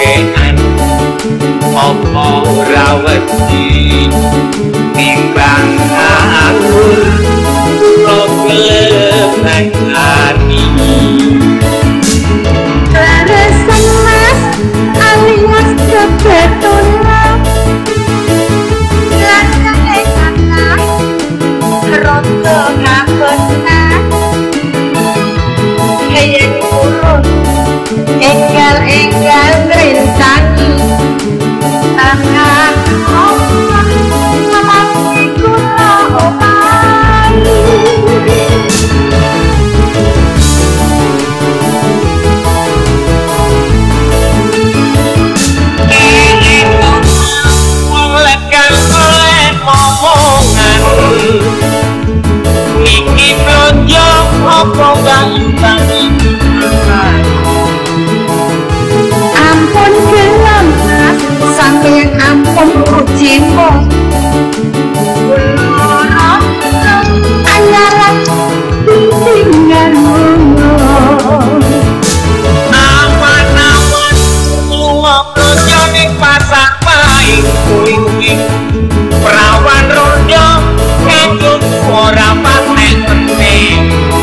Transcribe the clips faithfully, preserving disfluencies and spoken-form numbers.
dhewean apa ora wedi timbang ngawur lo kelebang ati Leresan mas alias kebetona Laka ekana roto ngapena Kayak urun enggal-enggal ngerintangi Tangan ombak ngelaki kula opai Iki blonjo apa gampang Ampun gelam mas sampeyan ampun ujimo Loro anyalan tinggal aman-aman lunga blonjo ning pasar paing kuing perawan rondo ngandut ora patek penting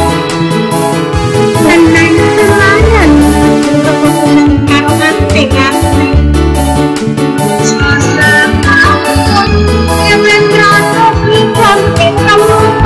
Neneng selayan karo anting-anting Suasana ampun Yemen rasa pikan-pikan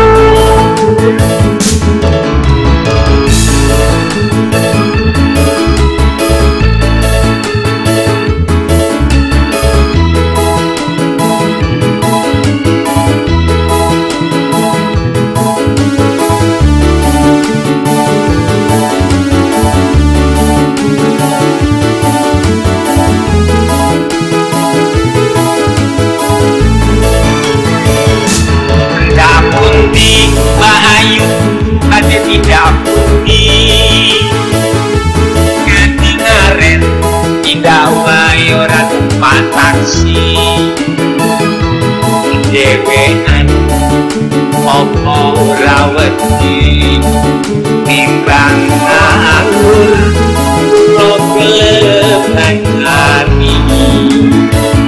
ada tidak putih nganti ngaret tidak ora tempat taksi dhewean apa ora wedi timbang ngawur lo kelebang ati